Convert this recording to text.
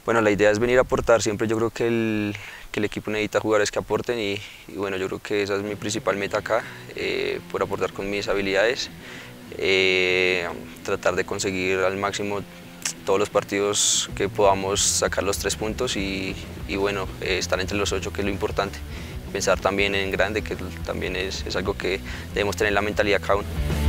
Bueno, la idea es venir a aportar, siempre yo creo que el equipo necesita jugadores que aporten y bueno, yo creo que esa es mi principal meta acá, por aportar con mis habilidades, tratar de conseguir al máximo todos los partidos que podamos sacar los 3 puntos y bueno, estar entre los 8, que es lo importante. Pensar también en grande, que también es algo que debemos tener en la mentalidad cada uno.